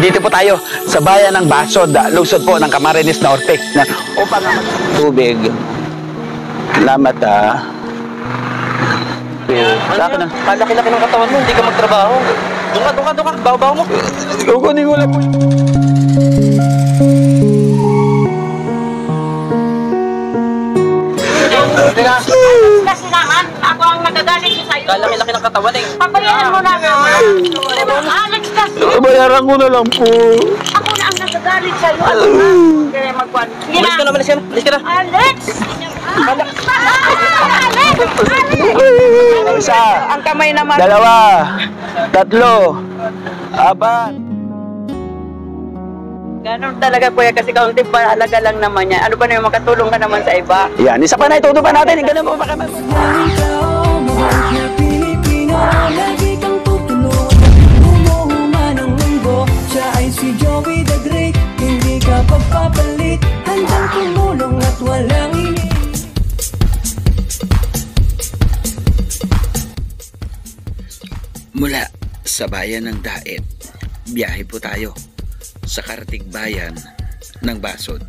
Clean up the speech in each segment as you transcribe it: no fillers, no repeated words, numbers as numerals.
Dito po tayo sa bayan ng Basod, lungsod po ng Camarines Norte. Upang tubig. Salamat Laki-laki ng katawan mo, hindi ka magtrabaho. Doon ka, bawa mo. Kukunin ko lang po. Kasi naman, ako ang nagagalit ko sa'yo. Laki-laki ng katawan eh. Pabayaran mo na nga. Alex, kasi Bayaran ko na lang po. ako na ang nagagalit sa'yo. Kaya magkuhan. Malis ka na, malis ka na. Alex! Alex! Isa, Ang kamay naman. dalawa, tatlo, apat. Ganon talaga kuya kasi kaunting paalaga lang naman yan. Ano ba na yung makatulong ka naman sa iba? Yan, isa pa na ituto pa natin. Ganun po baka Pilipino, lagi kang tutulungan. Umuhuman ang mundo, siya ay si Joey the Great. Hindi ka pagpapalit, handang tumulong at walang ini. Mula sa bayan ng Daet, biyahe po tayo sa karatig bayan ng Basod.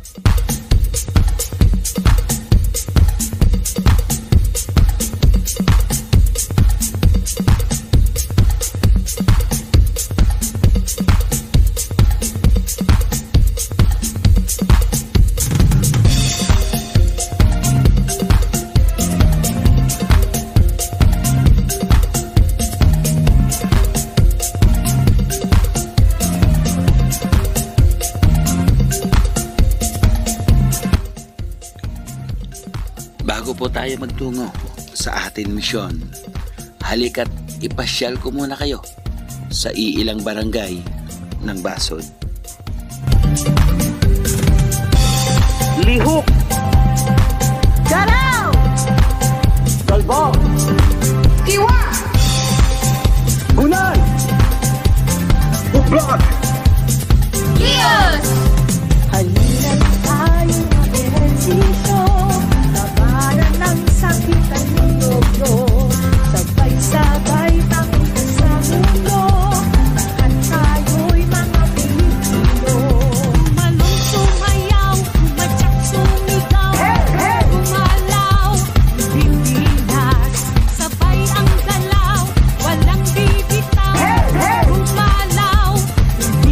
Bago po tayo magtungo sa ating misyon, halika't ipasyal ko muna kayo sa iilang barangay ng Basod. Lihok, Galaw! Galbo, Kiwa! Bunan, Bublog, Kios! Halina't tayo mag-ehersisyo, labanan ng sakit at mundo. Sabay-sabay tangin sa mundo, lahat tayo'y mga Pilipino. Malong sumayaw, matyak sumigaw, gumalaw, Pilipinas. Sabay ang galaw, walang bibitaw, gumalaw,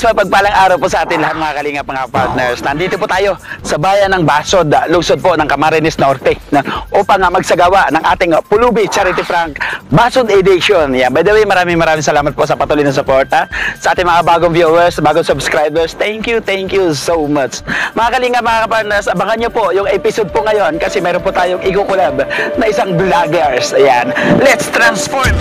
mapagpalang araw po sa atin lahat mga kalingap mga partners. Nandito po tayo sa bayan ng Basod, lungsod po ng Camarines Norte upang magsagawa ng ating Pulubi Charity Prank Basod Edition. Yeah, by the way, maraming salamat po sa patuloy na suporta sa ating mga bagong viewers, bagong subscribers. Thank you so much. Mga kalingap mga partners, abangan nyo po yung episode po ngayon kasi meron po tayong ikukulab na isang vloggers. Ayan, let's transform!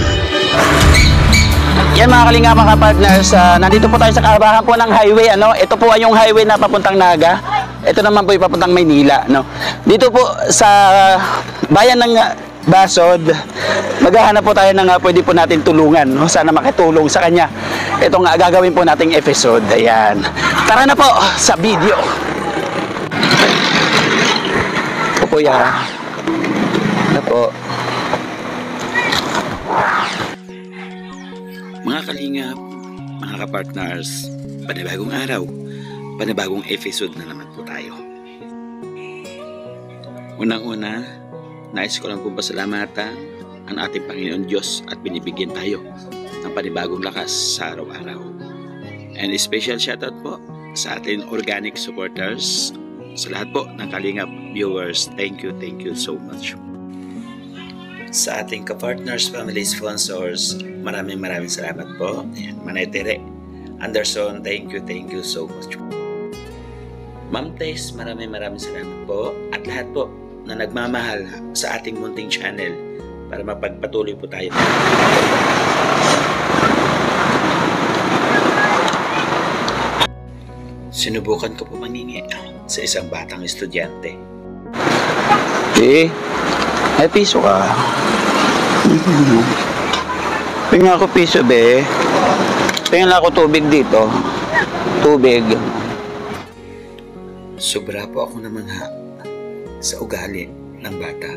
Yan mga kalingap mga partners, nandito po tayo sa karabahan po ng highway. Ito po ay yung highway na papuntang Naga. Ito naman po yung papuntang Maynila. Dito po sa bayan ng Basod, maghahanap po tayo ng pwede po natin tulungan. Sana makitulong sa kanya. Ito nga gagawin po nating episode. Ayan. Tara na po sa video. Ito po yan. Ito po. Mga kalingap, mga kapartners, panibagong araw, panibagong episode na naman po tayo. Unang-una, nais ko lang po pasalamatan ang ating Panginoon Diyos at binibigyan tayo ng panibagong lakas sa araw-araw. And special shoutout po sa ating organic supporters, sa lahat po ng kalingap viewers. Thank you so much. Sa ating ka-partners, family sponsors, maraming salamat po. Ayan, Manay Tere, Anderson, thank you so much. Ma'am Tess, maraming salamat po. At lahat po na nagmamahal sa ating munting channel para mapagpatuloy po tayo. Sinubukan ko po mangingi sa isang batang estudyante. May piso ka. Tingnan ako piso, be. Tingnan ako tubig dito. Tubig. Sobra po ako namangha sa ugali ng bata.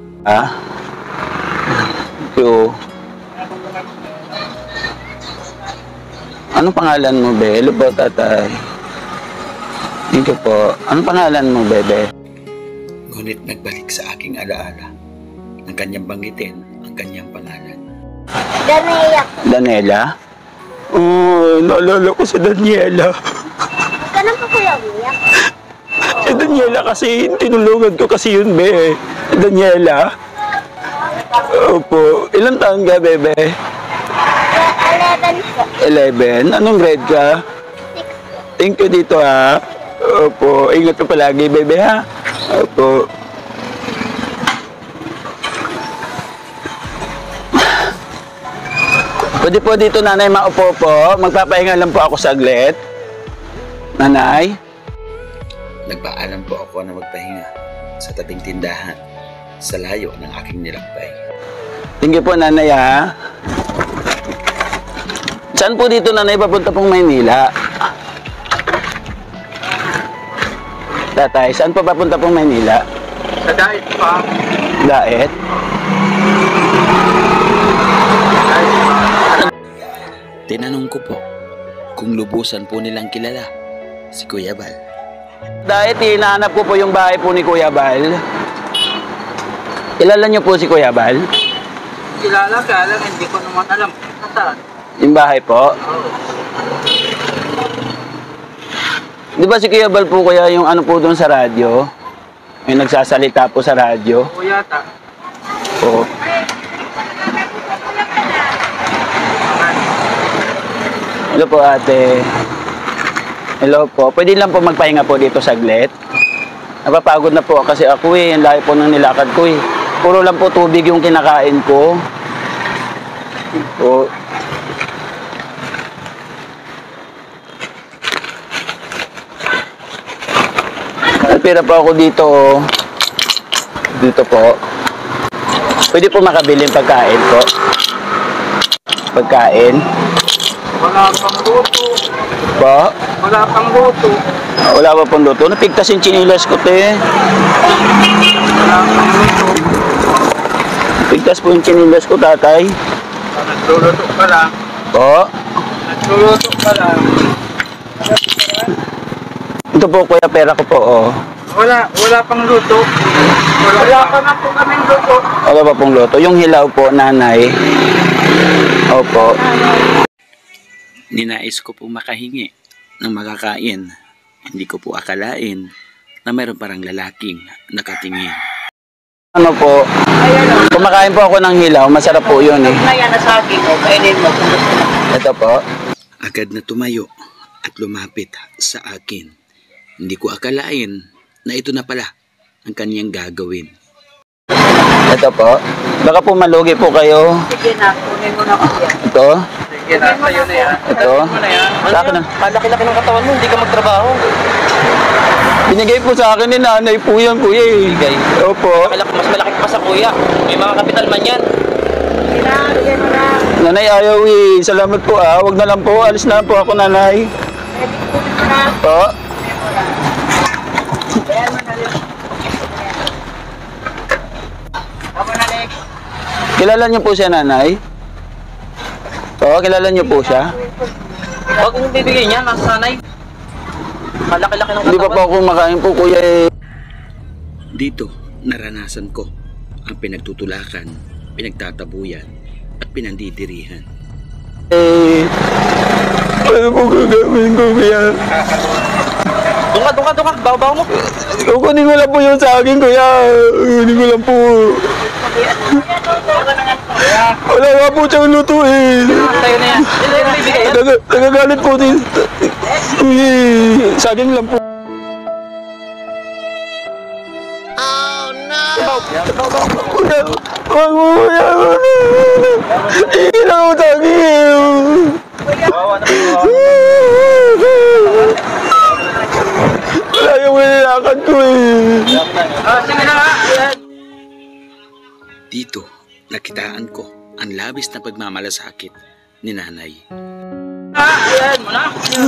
Yo. Anong pangalan mo, be? Hello po, tatay. Thank you po. Anong pangalan mo, bebe? Ngunit nagbalik sa aking alaala ng kanyang banggitin ang kanyang pangalan. Daniela? Oh, naalala ko si Daniela. Ganun po kuya umiyak. Si Daniela kasi, tinulungan ko kasi yun, be. Daniela? Opo. Ilang taon ka, bebe? 11 po. 11? Anong grade ka? 6. Thank you dito, ha. Opo. Ingat ka palagi, bebe, ha? Opo. Pwede po dito, nanay, maupo po. Magpapahinga lang po ako saglit. Nanay? Nagpaalam po ako na magpahinga sa tabing tindahan sa layo ng aking nilakbay. Thank you po, nanay, ha? Saan po dito, nanay, papunta pong Maynila? Tatay, saan po papunta pong Maynila? Sa diet pa. Daet? Tinanong ko po kung lubusan po nilang kilala si Kuya Bal. Daet, hinahanap ko po yung bahay po ni Kuya Bal. Kilala niyo po si Kuya Bal? Kilala kaya lang hindi ko naman alam. Nasaan? Yung bahay po? Di ba si Kuya Bal po kaya yung ano po doon sa radyo? Yung nagsasalita po sa radyo? O yata. Oo. Hello po, ate. Hello po. Pwede lang po magpahinga po dito saglit. Napapagod na po kasi ako eh. Ang layo po ng nilakad ko eh. Puro lang po tubig yung kinakain ko. Oo. Nagpira po ako dito. Dito po. Pwede po makabiling pagkain po. Pagkain. Wala pang luto. Po? Wala pang luto. Wala pa pong luto. Napigtas yung chinilas ko, te. Wala pang luto. Napigtas po yung chinilas ko, tatay. Nagluluto ka lang. Po? Nagluluto ka lang. Ito po, kuya, pera ko po, oh. Wala pang luto. Wala pa na po kaming luto. Wala pa pong luto. Yung hilaw po, nanay. Opo. Ninais ko po makahingi ng makakain. Hindi ko po akalain na mayroon parang lalaking nakatingin. Ano po, kumakain po ako ng hilaw, masarap po yun eh. Na yan na sa akin, o kainin mo kung gusto mo. Ito po. Agad na tumayo at lumapit sa akin. Hindi ko akalain na ito na pala ang kaniyang gagawin. Ito po. Baka po malugi po kayo. Sige na, kunin mo na ko yan. Ito. Sige na, sa'yo na yan. Ito. Sa akin na. Kalaki-laki ng katawan mo, hindi ka magtrabaho. Binigay po sa akin ni nanay po yan, kuya eh. Bigay. Opo. Mas malaki pa sa kuya. May mga kapital man yan. Sige na, bigyan mo na. Nanay, ayaw eh. Salamat po ah. Huwag na lang po. Alis na po ako, nanay. Kunin mo na. Po. Ayan mo na rin. Ako na rin. Kilala niyo po siya, nanay? Po, kilala niyo po siya? Huwag mong bibigay niya, nasa sanay. Kalaki-laki ng Hindi pa po ako kumakain po, kuya eh. Dito, naranasan ko ang pinagtutulakan, pinagtatabuyan at pinandidirihan. Eh, ano po gagawin ko, kuya? Dunga, bawa mo. Kukunin ko lang po yun sa akin, kuya. Kukunin ko lang po. Wala nga po siyang luto eh. Sa'yo na yan. Hindi mo bibigay yan. Nagagalit po din. Kuya, sa akin lang po. Kuya, wag mo, kuya. Ilang ako sa akin. Wala yung nilakad ko eh. Sige na nga. Dito, nakitaan ko ang labis na pagmamalasakit ni nanay. Ayan mo na.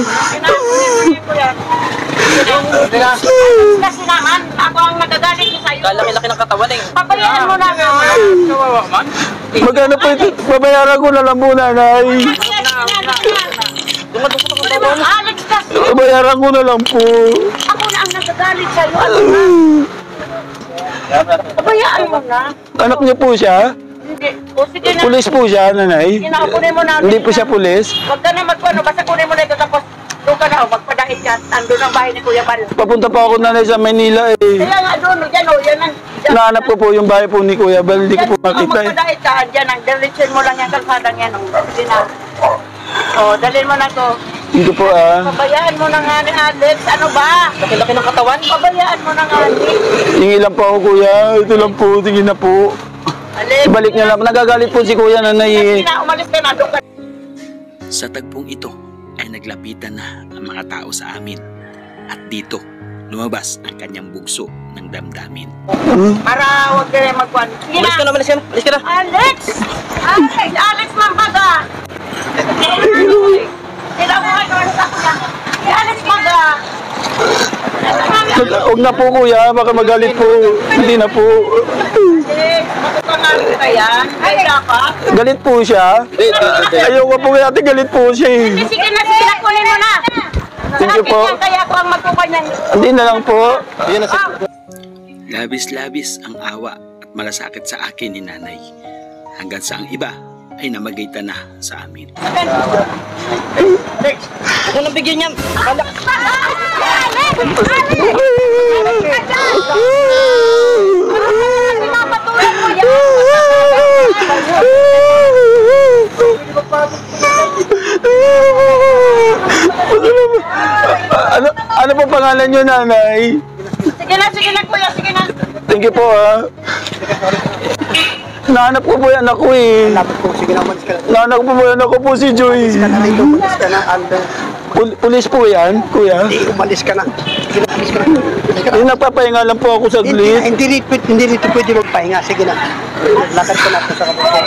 Kasi naman, ako ang nagagalit ko sa'yo. Kalaki-laki ng katawan eh. Pabayaan mo na nga. Kawawa man. Magkano po ito? Babayaran ko na lang po, nanay. Dunga ka bawa mo. Alex kasi, Babayaran ko na lang po. ako na ang nagagalit sa'yo. Ano na? Pabayaan mo na. Anak niyo po siya? Hindi. O sige na. Pulis po siya, nanay? Sige na, kunin mo na. Hindi po siya pulis? Huwag ka na magpano, basta kunin mo na ito tapos doon ka na, magpadahit ka. Andun ang bahay ni Kuya Bal. Papunta pa ako, nanay, sa Manila eh. Kaya nga doon, dyan o, yan ang... dyan. Nahanap ko po yung bahay po ni Kuya Bal. Hindi ko po Dyan, makita eh. magpadahit ka, dyan ang diretsin mo lang yung kalsadang yan. Sige na. O, dalhin mo na to. Hindi po ah. Pabayaan mo na nga ni Alex. Ano ba? Laki-laki ng katawan. Pabayaan mo na nga ni. Hingi lang po ako, kuya. Ito lang po. Sige na po. Alex. Ibalik niya lang. Nagagalit po si kuya, nanay eh. Sige na, umalis ka na. Doon ka. Sa tagpong ito ay naglapitan na ang mga tao sa amin. At dito, lumabas ang kanyang bugso ng damdamin. Para huwag ka na magkuhan. Sige Malis ka na. na, malis ka na. Malis ka na. Alex! Alex! Alex, mambaga! Sila mo kayo sa kuya. Si Alex, maga! Huwag na po, kuya. Baka magalit po. Hindi na po. Alex, matupangalit ka yan. Kaya ka? Galit po siya. Ayoko po kaya ate, galit po siya eh. Sige na, kunin mo na. Thank you po. Kaya ako ang magkukanyan. Hindi na lang po. Labis-labis ang awa at malasakit sa akin ni nanay. Hanggang sa ang iba ay namagayta na sa amin. Alex! Huwag mo nang bigyan yan. Alex! Pinapatuloy mo yan! Ano po pangalan niyo, nanay? Sige na kuya, sige na. Thank you po ah. Nahanap ko po yung anak ko eh. Nahanap ko po yung anak ko po si Joy. Umalis ka na, Aldo. Pulis po yan, kuya. Umalis ka na. Umalis ka na. Yung nagpapahinga lang po ako saglit. Hindi rito pwede magpahinga. Sige na. Lakad ka na po sa kapatid.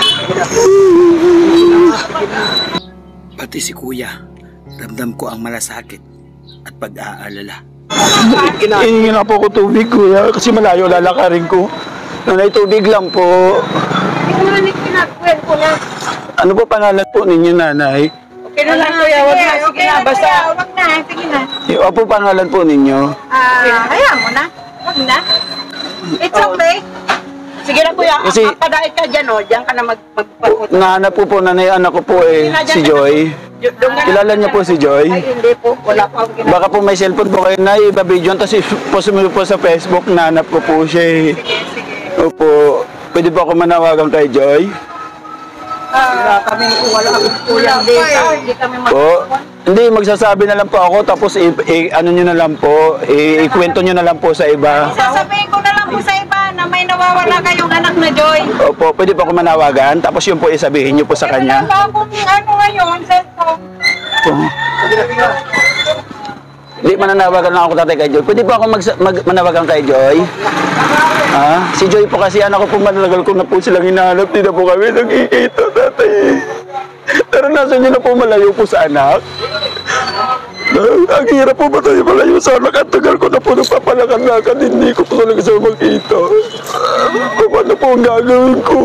Pati si kuya, ramdam ko ang malasakit at pag-aalala. Hingin na po ako tubig, kuya, kasi malayo lalakarin ko. Nanay, tubig lang po. Hindi mo na kinagwin ko na. Ano po pangalan po ninyo, nanay? Okay na lang kuya, wag na, sige na, basta. Wag na, sige na. Ano po pangalan po ninyo? Hayaan mo na. Wag na. It's okay. Sige na kuya, Kasi- padait ka dyan o, dyan ka na magpapunta. Nahanap po nanay, anak ko po eh, si Joy. Kilala niyo po si Joy? Ay, hindi po. Wala pa akong ginagawa. Baka po may cellphone po kayo na iba-video tapos post mo po sa Facebook, nanap ko po siya eh. Opo. Pwede po ako manawagan kay Joy? Kami po wala akong kulang dito. Hindi kami Po. Hindi, magsasabi na lang po ako tapos ano nyo na lang po, ikwento nyo na lang po sa iba. Sasabihin ko na lang po sa iba na may nawawala kayong anak na Joy. Opo, pwede po ako manawagan tapos yun po isabihin nyo po sa kanya. Wala akong ano ngayon, cellphone. Opo. Hindi, mananawagan lang ako tatay kay Joy. Pwede po ako manawagan kay Joy? Ha? Si Joy po kasi anak ko po matagal ko na po silang hinahanap. Di na po kami nagkikita tatay. Pero nasa nyo na po malayo po sa anak. Ang hirap po ba tayo malayo sa anak? Ang tagal ko na po nagpapalakad-lakad. Hindi ko po talaga sa makita. Paano po ang gagawin ko?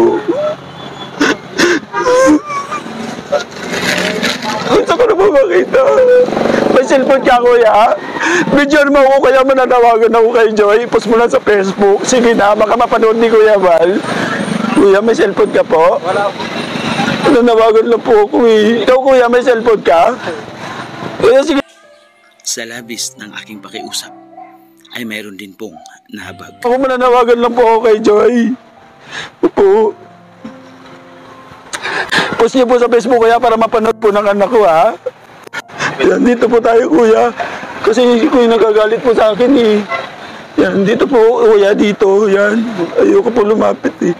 Gusto ko na po makita. May cellphone ka, kuya. Bidyan mo ako, kaya mananawagan ako kay Joy. Post mo lang sa Facebook. Sige na, baka mapanood ni Kuya Val. Kuya, may cellphone ka po? Wala po. Nananawagan lang po ako eh. Ikaw, kuya, may cellphone ka? Kuya, sige. Sa labis ng aking pakiusap, ay mayroon din pong nahabag. Ako mananawagan lang po ako kay Joy. Opo. Post niyo po sa Facebook, kuya, para mapanood po ng anak ko, ha? Yan, dito po tayo, kuya. Kasi kuya nagagalit po sa akin, eh. Yan, dito po, kuya, dito. Yan. Ayoko po lumapit, eh.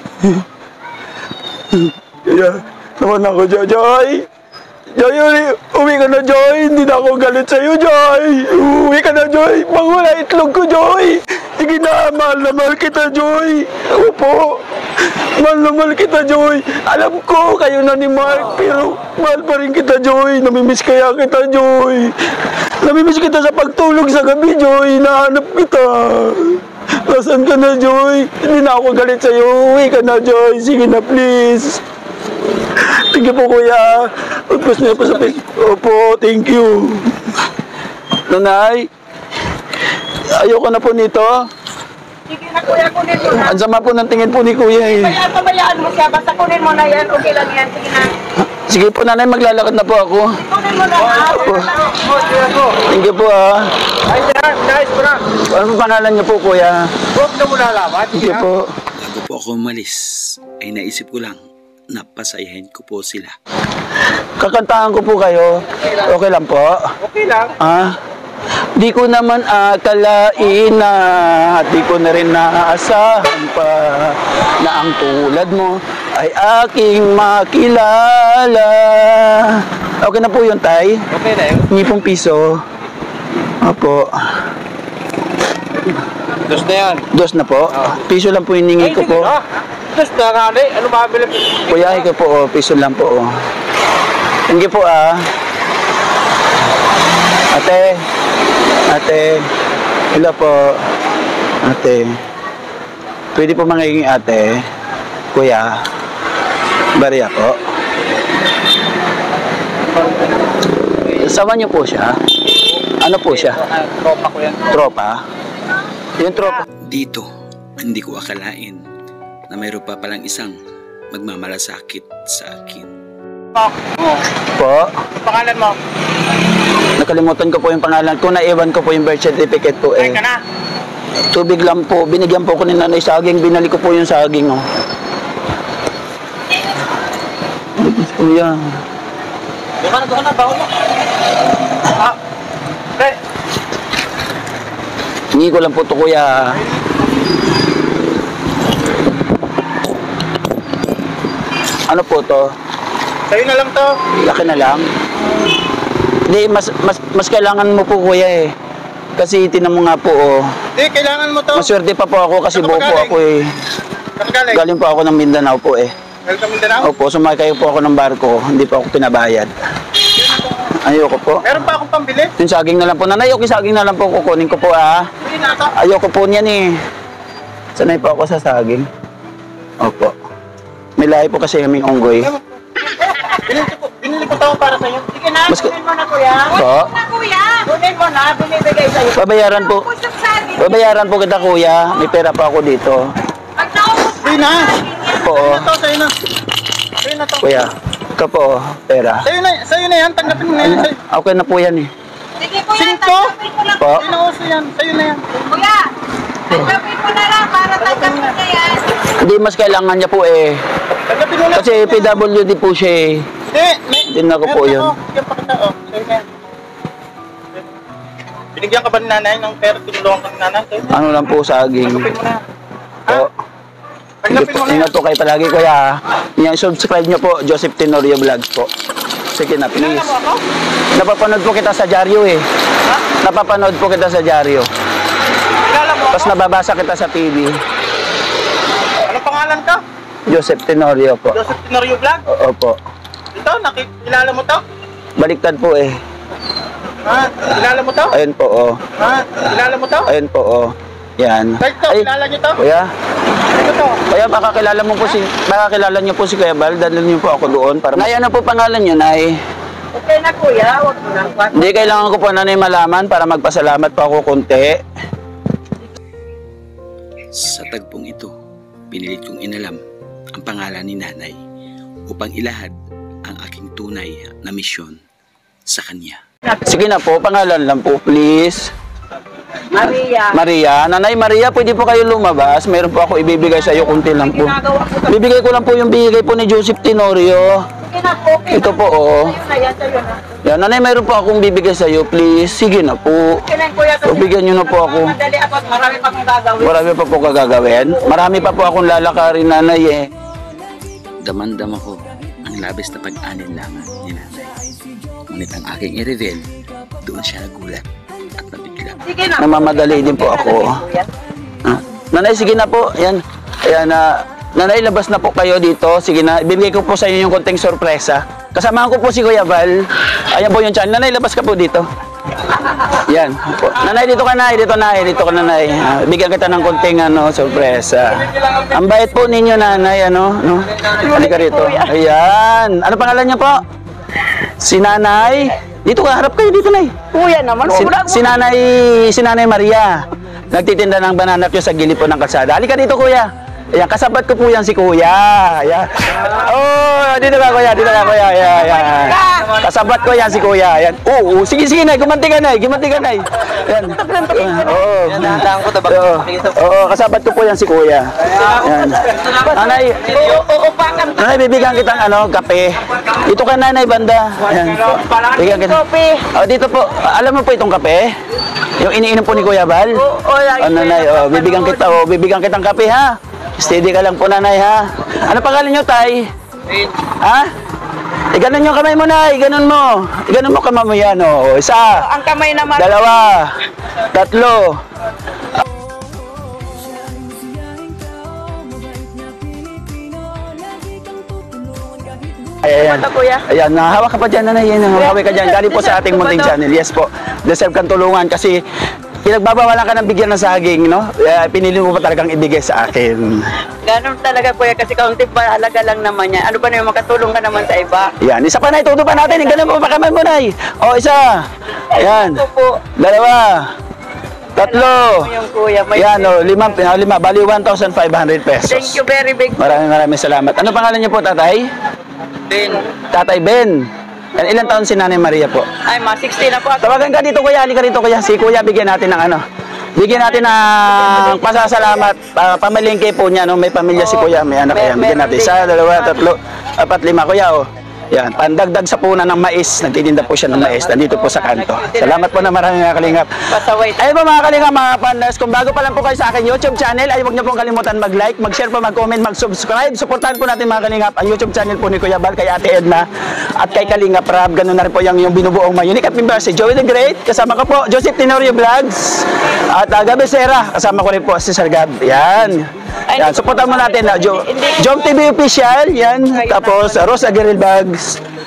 Kaya, naman ako, Joy. Joy, uwi ka na, Joy. Hindi na ako galit sa'yo, Joy. Uwi ka na, Joy. Mangula itlog ko, Joy. Sige na, mahal na mahal kita, Joy. Opo. Mahal na mahal kita, Joy. Alam ko, kayo na ni Mark, pero mahal pa rin kita, Joy. Namimiss kaya kita, Joy. Namimiss kita sa pagtulog sa gabi, Joy. Nahanap kita. Nasaan ka na, Joy? Hindi na ako galit sa'yo. Uwi ka na, Joy. Sige na, please. Thank you po, kuya. Post niyo po sa Facebook. Opo, thank you. Nanay, ayoko na po nito. Sige na kuya, kunin mo na. Ang sama po ng tingin po ni kuya eh. Kaya pabayaan mo siya, basta kunin mo na yan. Okay lang yan, sige na. Sige po, nanay, maglalakad na po ako. Kunin mo na ha. Thank you po, ah. Ay, nice mo na. Ano po pangalan niyo po, kuya? Huwag na mo nalaman. Thank you po. Bago po ako umalis, ay naisip ko lang na pasayahin ko po sila. Kakantahan ko po kayo. Okay lang po? Okay lang. Ah? Di ko naman akalain na di ko na rin naaasahan pa na ang tulad mo ay aking makilala. Okay na po yun, tay? Okay na yun. Hindi pong piso. Opo. Dos na yan. Dos na po? Piso lang po yung ningi ko po. Dos na nga na eh. Ano mabili? Kuyahe ko po, piso lang po. Thank you po, ah. Ate. Ate. Hello po. Ate. Pwede po mangingin ate. Kuya. Bariya po. Sama niyo po siya? Ano po siya? Tropa ko yan. Tropa? Yung tropa. Dito, hindi ko akalain na mayroon pa palang isang magmamalasakit sa akin. Po? Pangalan mo? Nakalimutan ko po yung pangalan ko. Naiwan ko po yung birth certificate po eh. Ay ka na. Tubig lang po. Binigyan po ko ni nanay saging. Binalik ko po yung saging, oh. Kuya. Doon ka na, bawal mo. Pre. Hingi ko lang po ito, kuya. Ano po to? Sa'yo na lang to. Laki na lang? Hindi, mas kailangan mo po, kuya eh. Kasi tinan mo nga po, oh. Hindi, kailangan mo to. Maswerte pa po ako kasi Saan ka buo po galing? ako eh. Saan galing? Galing po ako ng Mindanao po eh. Welcome Mindanao. Opo, sumakay po ako ng barko. Hindi po ako pinabayad. Ayoko po. Meron pa akong pambili. Yung saging na lang po. Nanay, okay, saging na lang po. Kukunin ko po, ah. Hindi na ito. Ayoko po niyan eh. Sanay po ako sa saging. Opo. May lahi po kasi kaming unggoy. Binili ko to para sa'yo. Sige na, Mas- kunin mo na kuya. Po? Na kuya. Kunin mo na, binibigay sa'yo. Babayaran po. Pusok saging. Babayaran po kita, kuya. May pera pa ako dito. Pag naubos Hindi na. Po, Sa'yo na to, sa'yo na. Sa'yo na to. kuya. Ito po, pera. Sa'yo na yan, tanggapin mo na yan. Okay na po yan eh. Sige kuya, Singko? tanggapin mo lang. Po. Sinuuso yan, sa'yo na yan. Kuya, tanggapin mo na lang para tanggapin na yan. Hindi mas kailangan niya po eh. Tanggapin mo na. Kasi PWD po siya eh. Din ako po yun. Bigyan pa kita, oh. Sa'yo na yan. Binigyan ka ba ni nanay ng pera? Tinulungan ka ni nanay? Sa'yo na yan. Ano lang po saging. Tanggapin mo na. Po. Tanggapin mo na yan. Ingat po kayo palagi kuya ha. Yan, subscribe niyo po, Joseph Tenorio Vlogs po. Sige na, please. Kilala mo ako? Napapanood po kita sa dyaryo eh. Ha? Napapanood po kita sa dyaryo. Kilala mo ako? Tapos nababasa kita sa TV. Anong pangalan ka? Joseph Tenorio po. Joseph Tenorio Vlog? Oo po. Ito, kilala mo to? Baliktad po eh. Ha? Kilala mo to? Ayun po oh. Ha? Kilala mo to? Ayun po oh. Yan. Kahit to, kilala niyo to? Kuya. Ano to? Kaya baka kilala niyo po si Kuya Bal, dalhin niyo po ako doon para. Nay, ano po pangalan niyo, Nay? Okay na kuya, wag mo lang. Hindi kailangan ko po Nanay malaman para magpasalamat po ako konti. Sa tagpong ito, pinilit kong inalam ang pangalan ni Nanay upang ilahad ang aking tunay na misyon sa kanya. Sige na po, pangalan lang po please. Maria. Maria, Nanay Maria, pwede po kayo lumabas. Meron po ako ibibigay sa iyo konti lang po. Bibigay ko lang po yung bigay po ni Joseph Tenorio. Sige na po. Ito po oh. Sa'yo na yan, sa'yo na. Yan, Nanay, meron po akong bibigay sa iyo, please. Sige na po. Okay lang kuya. O, bigyan niyo na po ako. Madali ako, marami pa akong gagawin. Marami pa po kagagawin. Marami pa po akong lalakarin, Nanay eh. Damandama ko ang labis na pag-alinlangan ni Nanay. Ngunit ang aking i-reveal, doon siya nagulat at nabigla. Sige na. Namamadali din po ako. Ah. Nanay, sige na po. Yan. Ayan na. Nanay, labas na po kayo dito. Sige na. Ibibigay ko po sa inyo yung konting sorpresa. Kasamahan ko po si Kuya Val. Ayan po yung chan. Nanay, labas ka po dito. Yan. Po. Nanay, dito ka, Nay. Dito, Nay. Dito ka, Nanay. Bigyan kita ng konting sorpresa. Ang bait po ninyo, Nanay. Ano? Halika rito. Ayan. Ano pangalan niyo po? Si Nanay. Dito ka, harap kayo dito, Nay. Kuya naman. Si Nanay Maria. Nagtitinda ng banana Q sa gilid po ng kalsada. Halika dito, Kuya. Ayan, kasabat ko po yan si Kuya. Ayan. Oh, dito ka, Kuya. Dito ka, Kuya. Ayan. Kasabat ko yan si Kuya. Ayan. Oo, sige, Nay. Gumanti ka, Nay. Ayan. Oo. Oo, kasabat ko po yan si Kuya. Ayan. Nanay, bibigyan kitang kape. Dito ka, Nanay, banda. Ayan. Bibigyan kita. Oh, dito po. Alam mo po itong kape? Yung iniinom po ni Kuya Val? Nanay, bibigyan kitang kape, ha? Steady ka lang po, Nanay, ha? Ano pangalan nyo, Tay? Ha? Ganon yung kamay mo, Nay. Ganon mo kamay mo yan, oh. Isa. Ang kamay naman. Dalawa. Tatlo. Ayan. Ayan, hawak ka pa dyan, Nanay. Hawak ka dyan. Galing po sa ating munting channel. Yes po. Deserve kang tulungan kasi pinagbabawalan ka ng bigyan ng saging, no? Pinili mo pa talagang ibigay sa akin. Ganun talaga kuya kasi kaunti pa halaga lang naman yan. Ano pa naman makatulong ka naman sa iba? Yan, isa pa, Nay. Todo pa natin. Ganun po pa kamay mo, Nay. O, isa. Ayan. Dalawa. Tatlo. Yung kuya. Yan, lima. Bali 1,500 pesos. Thank you very big. Maraming salamat. Ano pangalan niyo po, Tatay? Ben. Tatay Ben. Ilan taon si Nanay Maria po? Ay, 60 na po ako. Tawagan ka dito, Kuya. Halika rito, Kuya. Si Kuya, bigyan natin ng bigyan natin ng pasasalamat. Pamalingke po niya, no? May pamilya si Kuya. May anak yan. Bigyan natin. Isa, dalawa, tatlo, apat, lima, Kuya, oh. Yan, pandagdag sa punan ng mais. Nagtitinda po siya ng mais. Nandito po sa kanto. Salamat po na maraming mga kalingap. Ayun po mga kalingap, mga partners. Kung bago pa lang po kayo sa akin YouTube channel, ay huwag niyo pong kalimutan mag-like, mag-share po, mag-comment, mag-subscribe. Supportahan po natin mga kalingap ang YouTube channel po ni Kuya Bal, kay Ate Edna, at kay Kalingap Rab. Ganun na rin po yung binubuong Mayunik at member si Joey the Great. Kasama ko po, Joseph Tenorio Vlogs. At Gabi Sera. Kasama ko rin po si Sir Gab. Yan. Yan, supportan mo natin na Jom TV Official, yan. Tapos Rose Aguirre Bags.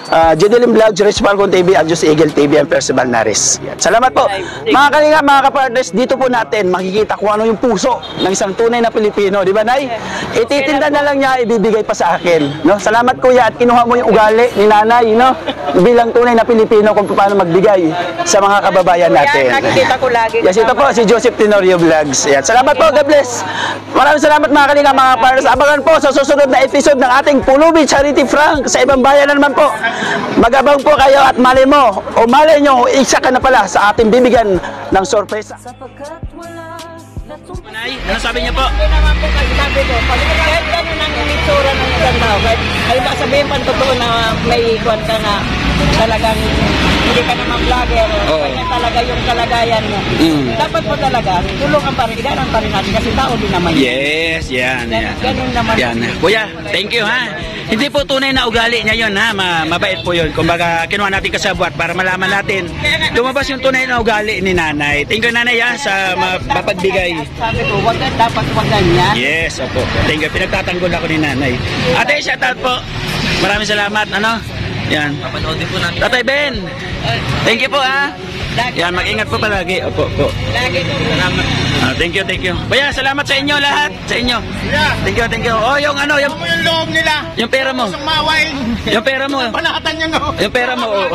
Jedelim Vlogs, Rich Falcon TV, at Diyos Eagle TV, and Percival Naris. Yan. Salamat po. Mga kalinga, mga kapartners, dito po natin makikita kung ano yung puso ng isang tunay na Pilipino. Di ba, Nay? Ititinda na lang niya, ibibigay pa sa akin. No? Salamat, Kuya, at kinuha mo yung ugali ni Nanay, no? Bilang tunay na Pilipino kung paano magbigay sa mga kababayan natin. Yan, nakikita ko lagi. Yes, ito po si Joseph Tenorio Vlogs. Yan. Salamat po, God bless. Maraming salamat mga kalinga, mga partners. Abangan po sa susunod na episode ng ating Pulubi Charity Frank sa ibang bayan na naman po. Magabang po kayo at malay mo o malay nyo, isa ka na pala sa ating bibigyan ng sorpresa. Sapagkat wala Nay, ano sabi niyo po? Hindi naman po kasi sabi ko, pag kahit gano'n ang itsura ng isang tao, kahit ba sabihin pa totoo na may ikuan ka na talagang hindi ka naman vlogger, kanya talaga yung kalagayan mo. Dapat mo talaga, tulungan pa rin, iganan pa rin natin kasi tao din naman. Yes, yan. Ganun naman. Yan. Kuya, thank you ha. Hindi po tunay na ugali niya yun ha. Mabait po yun. Kumbaga, kinuha natin kasabwat para malaman natin. Lumabas yung tunay na ugali ni Nanay. Thank you, Nanay ha, sa mapagbigay. Sabi ko, dapat wag ganyan. Yes, opo. Thank you. Pinagtatanggol ako ni Nanay. Ate, shout out po. Maraming salamat. Ano? Yan. Papanoodin po namin. Tatay Ben. Thank you po ha. Yan, mag-ingat po palagi. Opo. Lagi ko. Salamat. Thank you. Kuya, salamat sa inyo lahat. Sa inyo. Thank you. Oh, yung ano, yung loob nila. yung pera mo. Maway. Yung pera mo. Panakatan niya no. Yung pera mo. Oo.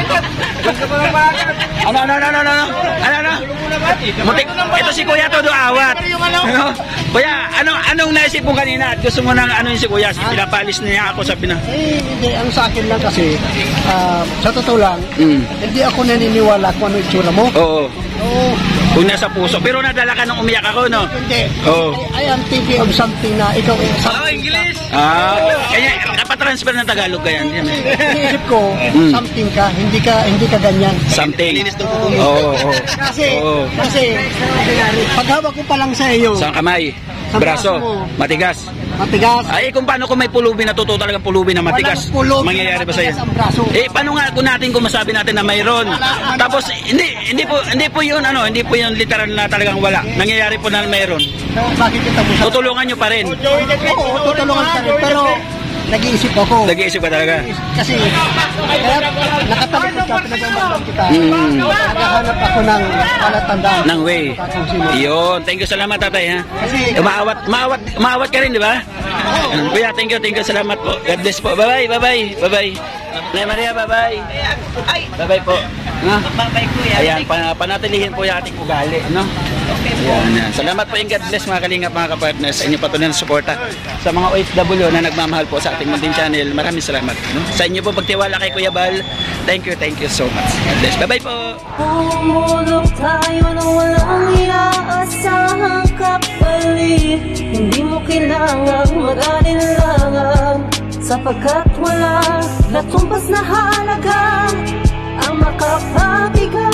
Ano? Mutik. Ito si Kuya Todo Awat. Ano? Kuya, anong naisip mo kanina? At gusto mo nang ano yung si Kuya? Pinapalis niya ako sa Hindi, ang sa akin lang kasi, sa totoo lang, hindi ako naniniwala kung ano itsura mo. Oo. Oo. Kung nasa puso. Pero nadala ka nung umiyak ako, no? Hindi. Oo. I am thinking of something na ikaw English! Kaya kapatransfer ng Tagalog ka yan. Iisip ko, something ka, hindi ka ganyan. Something. Oo. Kasi, paghawak ko pa lang sa iyo, Sa kamay. Sa Braso. braso mo. Matigas. matigas. Ay, kung paano kung may pulubi na totoo talagang pulubi na matigas, Walang pulubi mangyayari na ba sa'yo? matigas ang braso. Eh, paano nga kung natin kung masabi natin na mayroon? Tapos, hindi po yun, hindi po yun literal na talagang wala. Nangyayari po na mayroon. Bakit kita mo sa... Tutulungan nyo pa rin. Oo, tutulungan ka rin. Pero, nag-iisip ako. Nag-iisip ka talaga. Kasi, kaya nakatalikod ka, pinagmamasdan kita. Naghahanap ako ng palatandaan. Ng way. Kung sino. Yun. Thank you, salamat tatay ha. Kasi, Maawat ka rin, di ba? Kuya, thank you, salamat po. God bless po. Bye-bye. Nay Maria, bye-bye. Bye-bye po. No? Babay kuya. Ayan, panatilihin po yung ating ugali, no? Ayan. Salamat po yung God bless mga kalingap, mga kapartners, sa inyo patuloy na suporta. Sa mga OFW na nagmamahal po sa ating munting channel, maraming salamat. No? Sa inyo po pagtiwala kay Kuya Bal, thank you so much. God bless. Bye-bye po. Pumulog tayo na walang inaasahang kapalit. Hindi mo kailangang mag-alinlangan, sapagkat wala natumpas na halaga ang makapabigay.